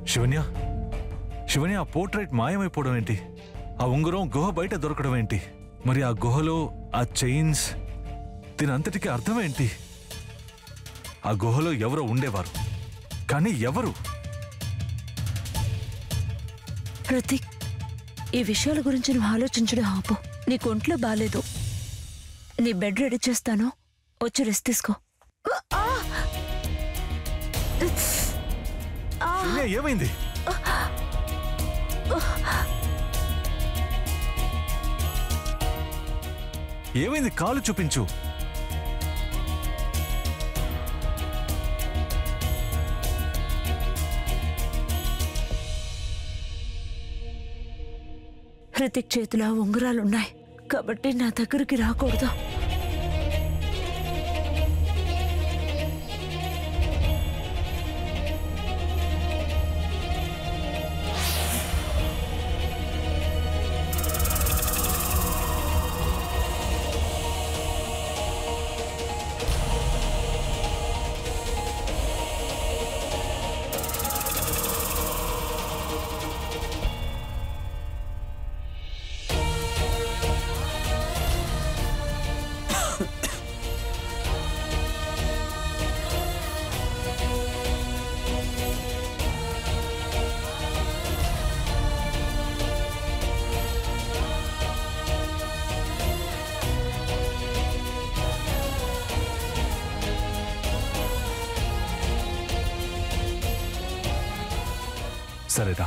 శివన్య శివన్య, ఆ పోర్ట్రైట్ మాయమైపోవడం ఏంటి? ఆ ఉంగరం గుహ బయట దొరకడం ఏంటి? మరి ఆ గుహలో ఆ చైన్స్, దీని అంతటికీ అర్థం ఏంటి? ఆ గుహలో ఎవరో ఉండేవారు, కానీ ఎవరు? హృతిక్, ఈ విషయాల గురించి నువ్వు ఆలోచించడం ఆపు. నీకు ఒంట్లో బాలేదు. నీ బెడ్ రెడీ చేస్తాను, వచ్చి రెస్ట్ తీసుకో. ఏమైంది? ఏమైంది? కాలు చూపించు. హృతిక్ చేతిలో ఉంగరాలున్నాయి కాబట్టి నా దగ్గరికి రాకూడదు. సరేరా.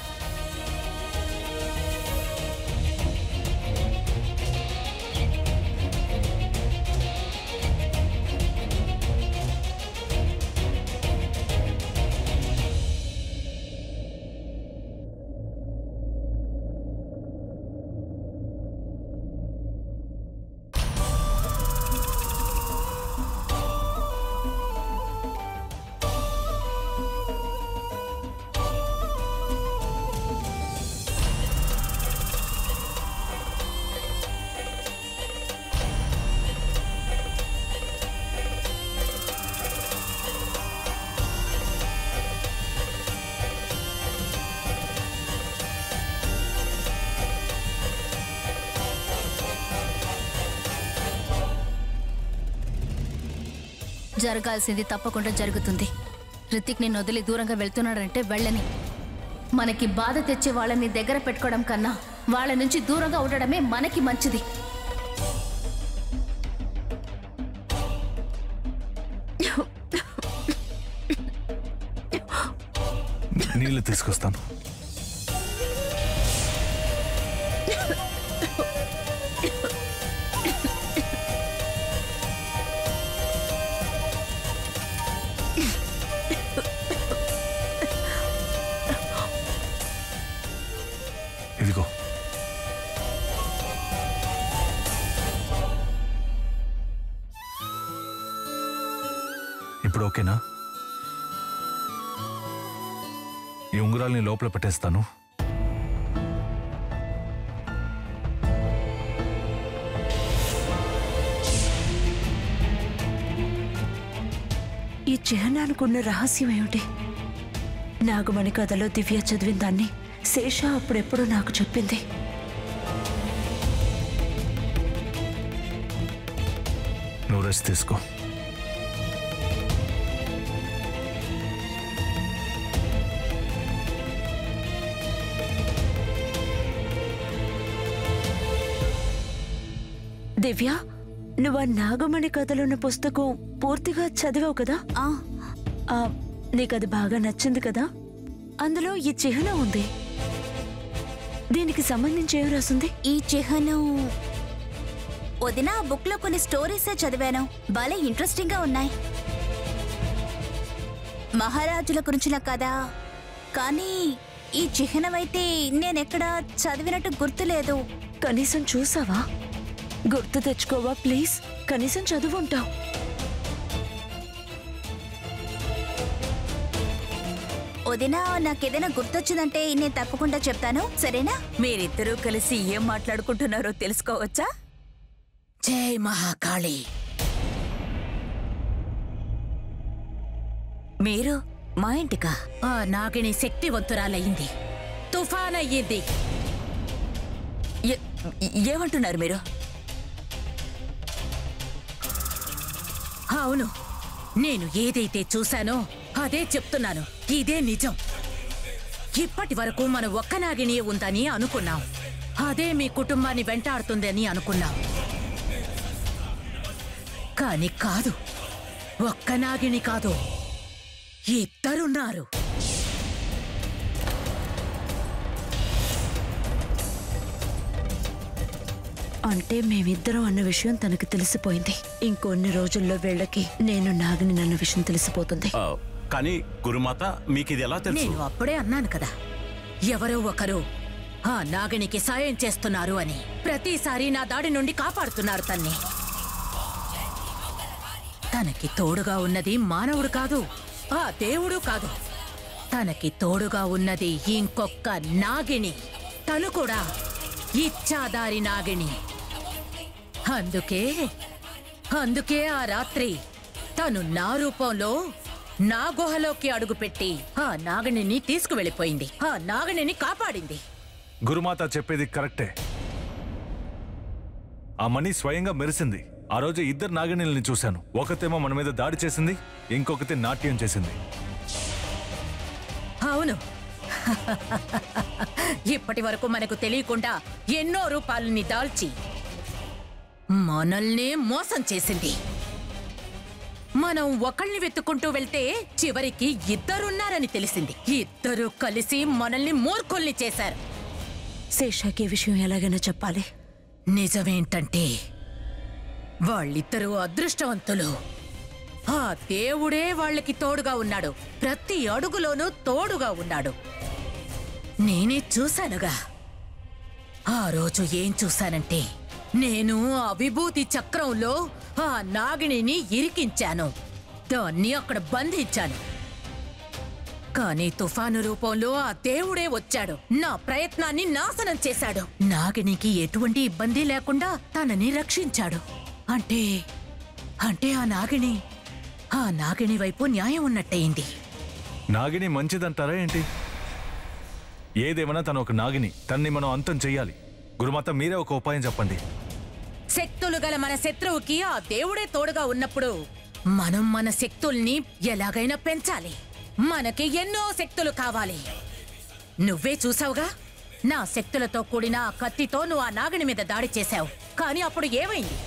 జరగాల్సింది తప్పకుండా జరుగుతుంది. హృతిక్ నిన్ను వదిలి దూరంగా వెళ్తున్నాడంటే వెళ్ళని. మనకి బాధ తెచ్చే వాళ్ళని దగ్గర పెట్టుకోవడం కన్నా వాళ్ళ నుంచి దూరంగా ఉండడమే మనకి మంచిది. నీళ్ళు తీసుకొస్తాను. ఇదిగో. ఇప్పుడు ఓకేనా? ఈ ఉంగరాల్ని లోపల పెట్టేస్తాను. ఈ చిహ్నానికున్న రహస్యం ఏమిటి? నాగమణి కథలో దివ్య చదివిన దాన్ని శేష అప్పుడెప్పుడో నాకు చెప్పింది. నువ్వు రెస్ట్ తీసుకో. దివ్య, నువ్వు ఆ నాగమణి కథలున్న పుస్తకం పూర్తిగా చదివావు కదా? నీకది బాగా నచ్చింది కదా? అందులో ఈ చిహ్నం ఉంది. దీనికి సంబంధించి ఏం రాసింది? ఈ చిహ్నం వదిన బుక్ లో కొన్ని స్టోరీసే చదివాను. భలే ఇంట్రెస్టింగ్ గా ఉన్నాయి. మహారాజుల గురించిన కథ. కానీ ఈ చిహ్నం అయితే నేనెక్కడా చదివినట్టు గుర్తులేదు. కనీసం చూసావా? గుర్తు తెచ్చుకోవా ప్లీజ్? కనీసం చదువుంటావు. వదినా, నాకేదైనా గుర్తొచ్చిందంటే నేను తప్పకుండా చెప్తాను, సరేనా? మీరిద్దరూ కలిసి ఏం మాట్లాడుకుంటున్నారో తెలుసుకోవచ్చా? జై మహాకాళి. మీరు మా ఇంటికా? ఆ నాగిని శక్తివంతురాలయ్యింది, తుఫాన్ అయ్యింది. ఏమంటున్నారు మీరు? అవును, నేను ఏదైతే చూశానో అదే చెప్తున్నాను. ఇదే నిజం. ఇప్పటి వరకు మనం ఒక్క నాగిని ఉందని అనుకున్నాం. అదే మీ కుటుంబాన్ని వెంటాడుతుందని అనుకున్నాం. కాని కాదు, ఒక్క నాగిని కాదు, ఇద్దరున్నారు. అంటే మేమిద్దరం అన్న విషయం తనకి తెలిసిపోయింది. ఇంకొన్ని రోజుల్లో వీళ్ళకి నేను నాగిని అన్న విషయం తెలిసిపోతుంది. కానీ గురుమాత, మీకు ఇది ఎలా తెలుసు? నేను అప్పుడే అన్నాను కదా, ఎవరో ఒకరు ఆ నాగినికి సాయం చేస్తున్నారు అని. ప్రతిసారి నా దాడి నుండి కాపాడుతున్నారు తన్ని. తనకి తోడుగా ఉన్నది మానవుడు కాదు, ఆ దేవుడు కాదు. తనకి తోడుగా ఉన్నది ఇంకొక్క నాగిని. తను కూడా ఇచ్చాదారి నాగిని. అందుకే ఆ రాత్రి తను నా రూపంలో నా గుహలోకి అడుగుపెట్టి ఆ నాగిని తీసుకువెళ్ళిపోయింది. ఆ నాగిని కాపాడింది. గురుమాత చెప్పేది కరెక్టే. ఆ మణి స్వయంగా మెరిసింది. ఆ రోజు ఇద్దరు నాగిణీల్ని చూశాను. ఒకతేమో మన మీద దాడి చేసింది, ఇంకొకటి నాట్యం చేసింది. అవును, ఇప్పటి వరకు మనకు తెలియకుండా ఎన్నో రూపాలని దాల్చి మనల్నే మోసం చేసింది. మనం ఒకళ్ళని వెతుక్కుంటూ వెళ్తే చివరికి ఇద్దరున్నారని తెలిసింది. ఇద్దరు కలిసి మనల్ని మూర్ఖుల్ని చేశారు. శేషాకి ఈ విషయం ఎలాగైనా చెప్పాలి. నిజమేంటంటే వాళ్ళిద్దరూ అదృష్టవంతులు. ఆ దేవుడే వాళ్ళకి తోడుగా ఉన్నాడు. ప్రతి అడుగులోనూ తోడుగా ఉన్నాడు. నేనే చూశానుగా. ఆ రోజు ఏం చూశానంటే, నేను ఆ విభూతి చక్రంలో ఆ నాగిని ఇరికించాను. దాన్ని అక్కడ బంధించాను. కానీ తుఫాను రూపంలో ఆ దేవుడే వచ్చాడు. నా ప్రయత్నాన్ని నాశనం చేశాడు. నాగినికి ఎటువంటి ఇబ్బంది లేకుండా తనని రక్షించాడు. అంటే ఆ నాగిని వైపు న్యాయం ఉన్నట్టయింది. నాగిని మంచిదంటారా ఏంటి? ఏదేమన్నా తను ఒక నాగిని. తన్ని మనం అంతం చెయ్యాలి. గురుమాత, మీరే ఒక ఉపాయం చెప్పండి. శక్తులు గల మన శత్రువుకి ఆ దేవుడే తోడుగా ఉన్నప్పుడు మనం మన శక్తుల్ని ఎలాగైనా పెంచాలి. మనకి ఎన్నో శక్తులు కావాలి. నువ్వే చూసావుగా, నా శక్తులతో కూడిన ఆ కత్తితో నువ్వు ఆ నాగిని మీద దాడి చేశావు. కానీ అప్పుడు ఏమైంది?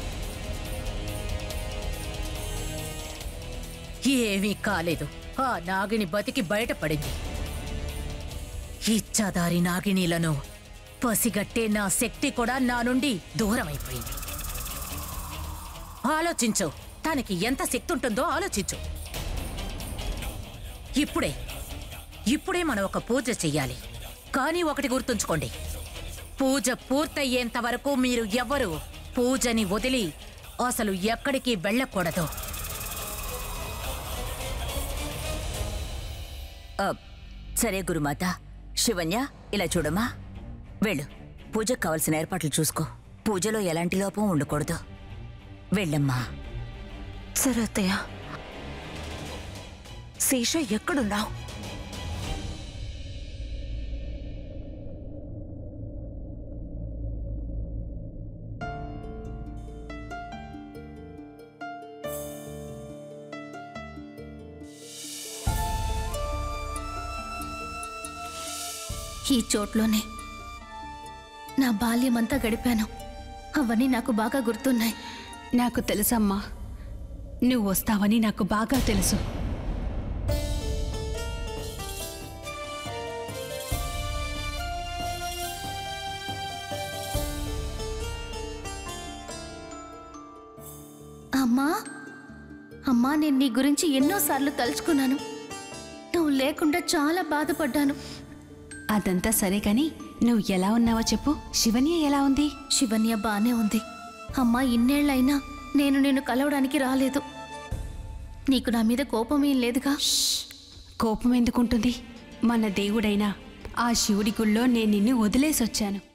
ఏమీ కాలేదు. ఆ నాగిని బతికి బయటపడింది. ఇచ్చాదారి నాగినీలను పసిగట్టే నా శక్తి కూడా నా నుండి దూరమైపోయింది. ఆలోచించు, తనకి ఎంత శక్తి ఉంటుందో ఆలోచించు. ఇప్పుడే మనం ఒక పూజ చెయ్యాలి. కానీ ఒకటి గుర్తుంచుకోండి, పూజ పూర్తయ్యేంత వరకు మీరు ఎవ్వరూ పూజని వదిలి అసలు ఎక్కడికి వెళ్ళకూడదు. సరే గురుమాత. శివన్య, ఇలా చూడమ్మా. వెళ్ళు, పూజకు కావలసిన ఏర్పాట్లు చూసుకో. పూజలో ఎలాంటి లోపం ఉండకూడదు. వెళ్ళమ్మా. సరే అత్తయ్య. శేష, ఎక్కడున్నావు? ఈ చోట్లోనే నా బాల్యమంతా గడిపాను. అవన్నీ నాకు బాగా గుర్తున్నాయి. నాకు తెలుసమ్మా, నువ్వు వస్తావని నాకు బాగా తెలుసు. అమ్మా, నేను నీ గురించి ఎన్నోసార్లు తలుచుకున్నాను. నువ్వు లేకుండా చాలా బాధపడ్డాను. అదంతా సరే కాని నువ్వు ఎలా ఉన్నావో చెప్పు. శివన్య ఎలా ఉంది? శివన్య బానే ఉంది. అమ్మా, ఇన్నేళ్లైనా నేను నిన్ను కలవడానికి రాలేదు. నీకు నా మీద కోపమేం లేదుగా? కోపం ఎందుకుంటుంది? మన దేవుడైనా ఆ శివుడి గుళ్ళో నేను నిన్ను వదిలేసొచ్చాను.